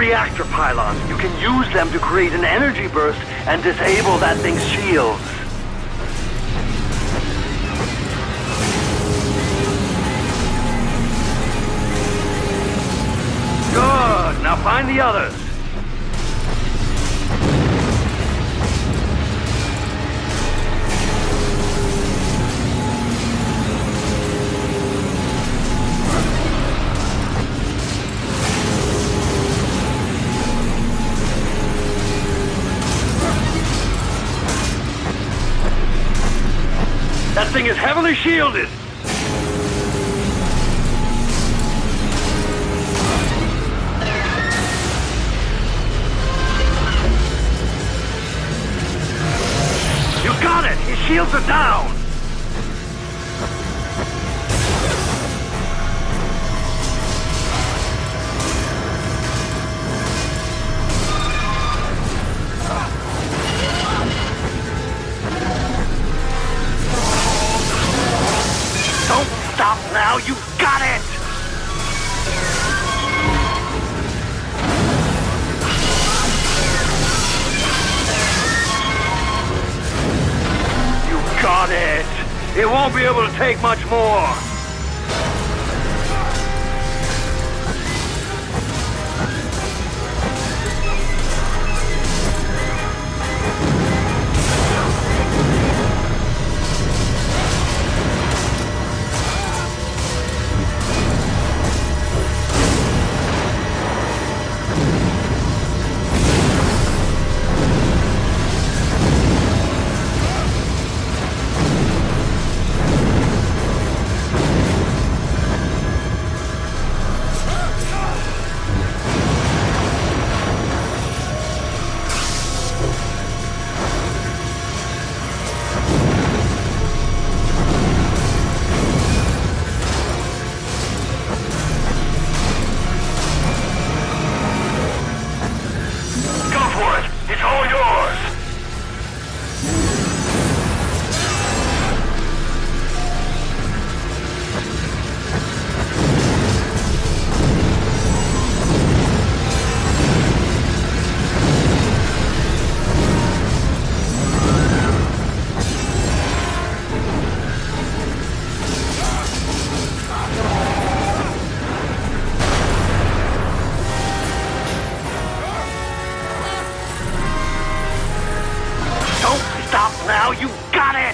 reactor pylons. You can use them to create an energy burst and disable that thing's shields. Good! Now find the others. That thing is heavily shielded! You got it! His shields are down! Now you got it! You got it! It won't be able to take much more! Now you got it!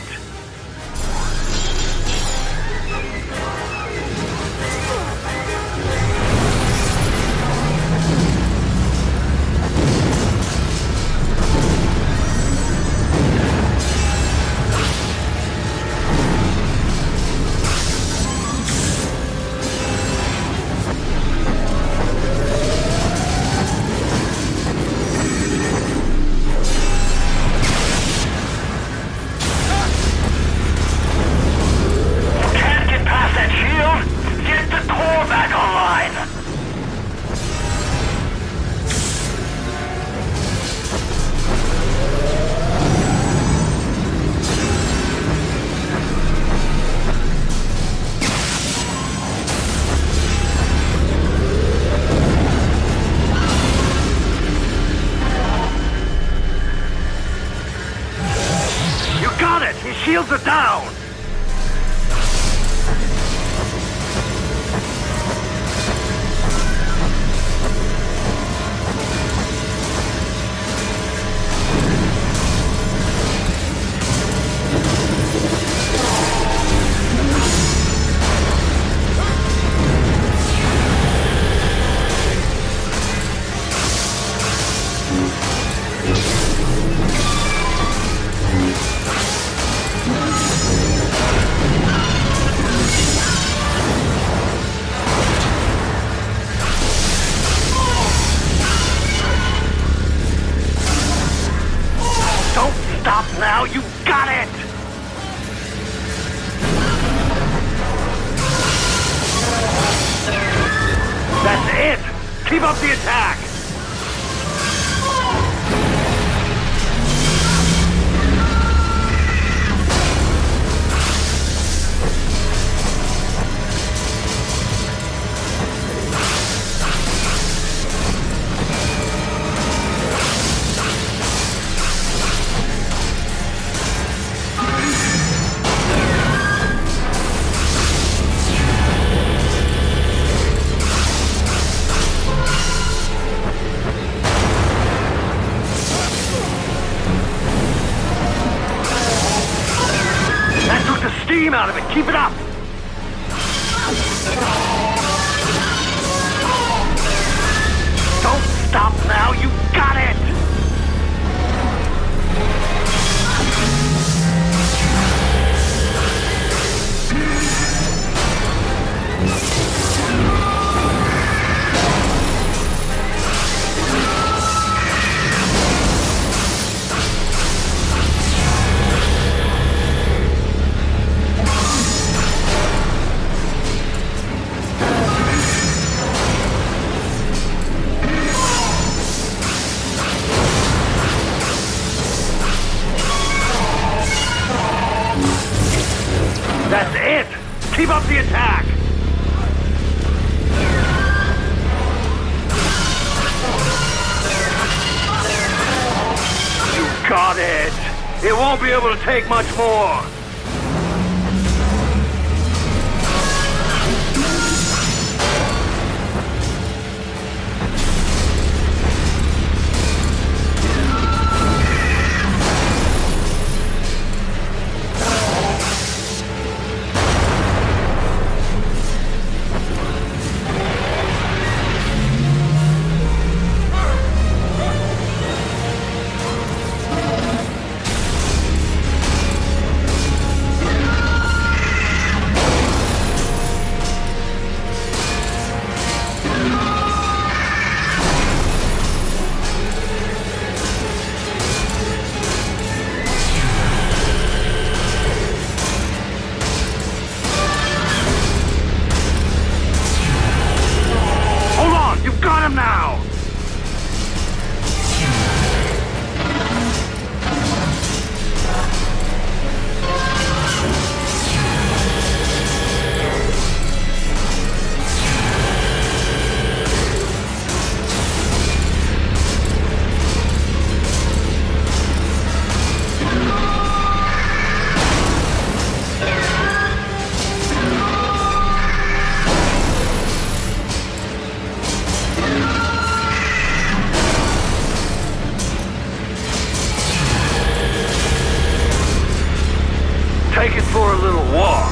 His shields are down! Now you got it! That's it! Keep up the attack! Keep it up! Don't stop now, you got it! That's it! Keep up the attack! You got it! It won't be able to take much more! Now! Take it for a little walk.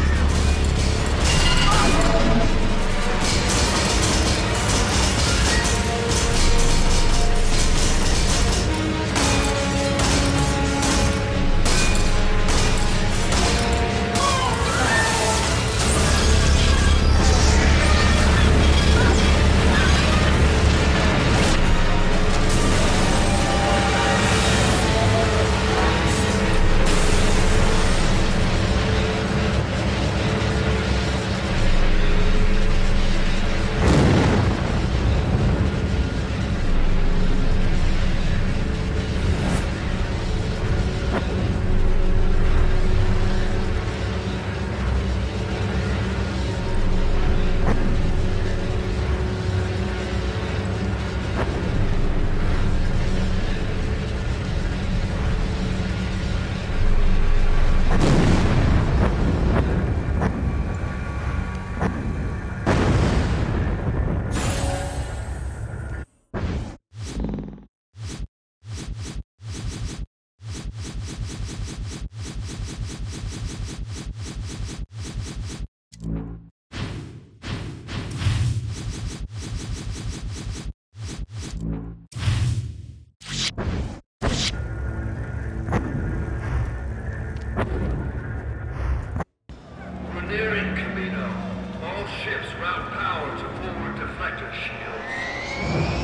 Nearing Camino. All ships route power to forward deflector shields.